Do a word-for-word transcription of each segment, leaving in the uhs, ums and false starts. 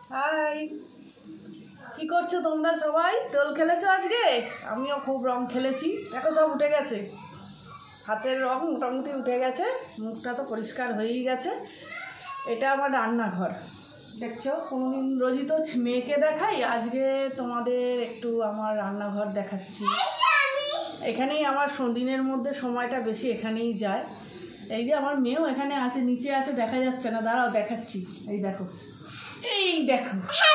High, কি করছো তোমরা সবাই? দোল খেলেছো আজকে? আমিও খুব রং খেলেছি। দেখো সব উঠে গেছে, হাতের রং মোটামুটি উঠে গেছে, মুখটা তো পরিষ্কার হয়েই গেছে। এটা আমার রান্নাঘর, দেখছো। কোনোদিন রোজই তো মেয়েকে দেখাই, আজকে তোমাদের একটু আমার রান্নাঘর দেখাচ্ছি। এখানেই আমার দিনের মধ্যে সময়টা বেশি এখানেই যায়। এই যে আমার মেয়েও এখানে আছে, নিচে আছে, দেখা যাচ্ছে না, দাঁড়াও দেখাচ্ছি। এই দেখো, এই দেখো,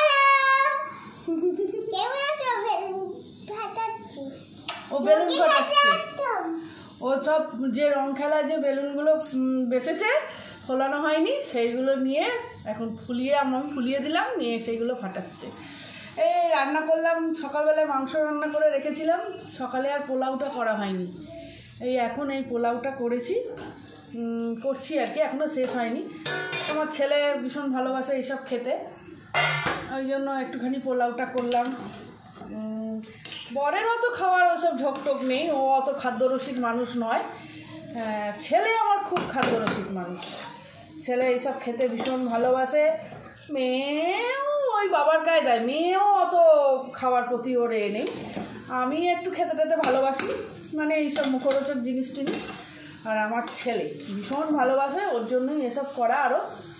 ও বেলুন ফাটাচ্ছে। ও সব যে রং খেলায় যে বেলুনগুলো বেঁচেছে, ফোলানো হয়নি, সেইগুলো নিয়ে এখন ফুলিয়ে আমি ফুলিয়ে দিলাম, নিয়ে সেইগুলো ফাটাচ্ছে। এই রান্না করলাম, সকালবেলায় মাংস রান্না করে রেখেছিলাম, সকালে আর পোলাওটা করা হয়নি। এই এখন এই পোলাওটা করেছি, করছি আর কি, এখনও শেষ হয়নি। আমার ছেলে ভীষণ ভালোবাসে এইসব খেতে, ওই জন্য একটুখানি পোলাওটা করলাম। বরের অত খাওয়ার ওসব ঝোঁকটোক নেই, ও অত খাদ্যরসিক মানুষ নয়। ছেলে আমার খুব খাদ্যরসিক মানুষ, ছেলে এইসব খেতে ভীষণ ভালোবাসে। মেয়েও ওই বাবার কায়দায়, মেয়েও অত খাওয়ার প্রতি ওর এ নেই। আমি একটু খেতে টেতে ভালোবাসি, মানে এইসব মুখরোচক জিনিস টিনিস। আর আমার ছেলে ভীষণ ভালোবাসে, ওর জন্যই এসব করা। আরও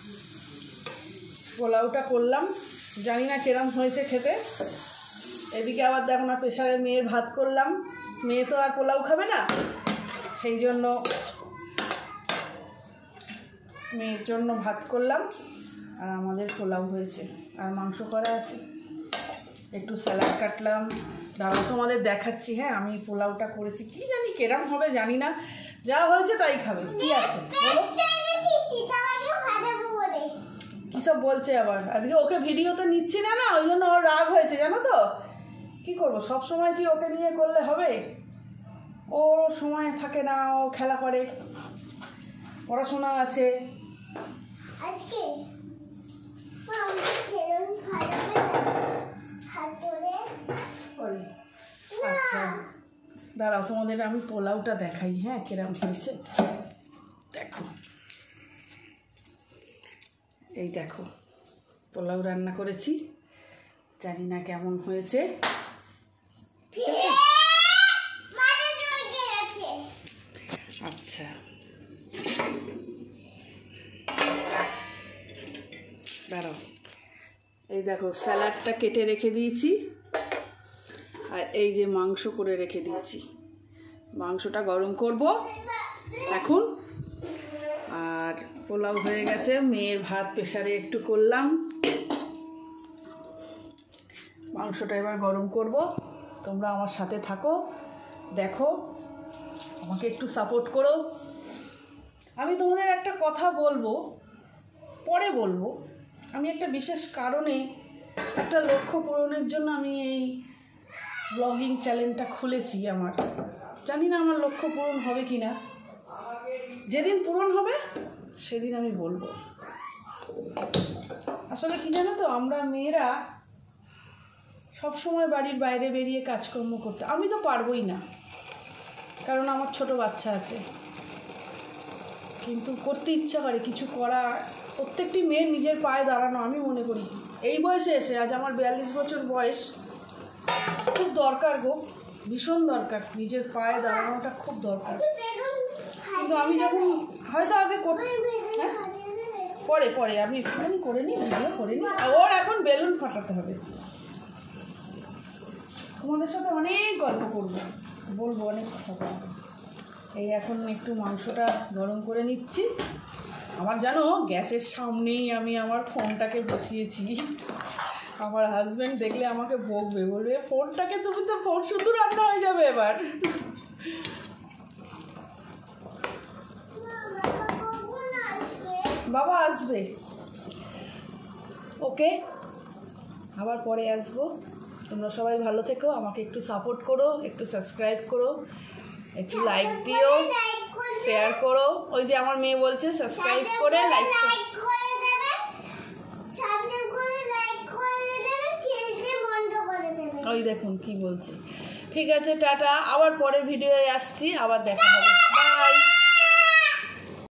পোলাওটা করলাম, জানি না কিরম হয়েছে খেতে। এদিকে আবার দেখো না, প্রেশারে মেয়ের ভাত করলাম। মেয়ে তো আর পোলাও খাবে না, সেই জন্য মেয়ের জন্য ভাত করলাম, আর আমাদের পোলাও হয়েছে, আর মাংস করা আছে। একটু স্যালাড কাটলাম, দাঁড়াও তোমাদের দেখাচ্ছি। হ্যাঁ, আমি পোলাওটা করেছি, কি জানি কেরম হবে জানি না, যা হয়েছে তাই খাবে। কি আছে বলো? কী সব বলছে আবার? আজকে ওকে ভিডিওতে নিচ্ছি না না, ওই জন্য ওর রাগ হয়েছে, জানো তো। কি করবো, সব সময় কি ওকে নিয়ে করলে হবে? ওর সময় থাকে না, ও খেলা করে, পড়াশোনা আছে। আচ্ছা দাঁড়াও, তোমাদের আমি পোলাওটা দেখাই। হ্যাঁ, কিরম হয়েছে দেখো। এই দেখো, পোলাও রান্না করেছি, জানি না কেমন হয়েছে। ঠিক আছে, আচ্ছা দাঁড়াও। এই দেখো, স্যালাডটা কেটে রেখে দিয়েছি, আর এই যে মাংস করে রেখে দিয়েছি। মাংসটা গরম করব এখন। আর পোলাও হয়ে গেছে, মেয়ের ভাত প্রেশারে একটু করলাম, মাংসটা এবার গরম করব। তোমরা আমার সাথে থাকো, দেখো, আমাকে একটু সাপোর্ট করো। আমি তোমাদের একটা কথা বলবো, পরে বলবো। আমি একটা বিশেষ কারণে, একটা লক্ষ্য পূরণের জন্য আমি এই ব্লগিং চ্যানেলটা খুলেছি। আমার জানি না আমার লক্ষ্য পূরণ হবে কি না, যেদিন পূরণ হবে সেদিন আমি বলবো। আসলে কি জানো তো, আমরা মেয়েরা সবসময় বাড়ির বাইরে বেরিয়ে কাজকর্ম করতে, আমি তো পারবোই না, কারণ আমার ছোট বাচ্চা আছে, কিন্তু করতে ইচ্ছা করে কিছু করা। প্রত্যেকটি মেয়ের নিজের পায়ে দাঁড়ানো, আমি মনে করি এই বয়সে এসে, আজ আমার বিয়াল্লিশ বছর বয়স, খুব দরকার গো, ভীষণ দরকার। নিজের পায়ে দাঁড়ানোটা খুব দরকার। কিন্তু আমি যখন হয়তো আগে করতে, হ্যাঁ পরে পরে আমি একটুখানি করে নিই, ভিডিও করে নিই। ওর এখন বেলুন ফাটাতে হবে। তোমাদের সাথে অনেক গল্প করবো, বলবো, অনেক কথা বলবো। এই এখন একটু মাংসটা গরম করে নিচ্ছি। আমার জানো, গ্যাসের সামনেই আমি আমার ফোনটাকে বসিয়েছি। আমার হাজব্যান্ড দেখলে আমাকে বকবে, বলবে ফোনটাকে তুমি তো, ফোন শুধু রান্না হয়ে যাবে এবার। বাবা আসবে, ওকে, আবার পরে আসবো। তোমরা সবাই ভালো থেকো, আমাকে একটু সাপোর্ট করো, একটু সাবস্ক্রাইব করো, একটু লাইক দিও, শেয়ার করো। ওই যে আমার মেয়ে বলছে সাবস্ক্রাইব করে লাইক করে দেবে, ওই দেখুন কি বলছে। ঠিক আছে, টাটা, আবার পরের ভিডিওয়ে আসছি, আবার দেখা হবে।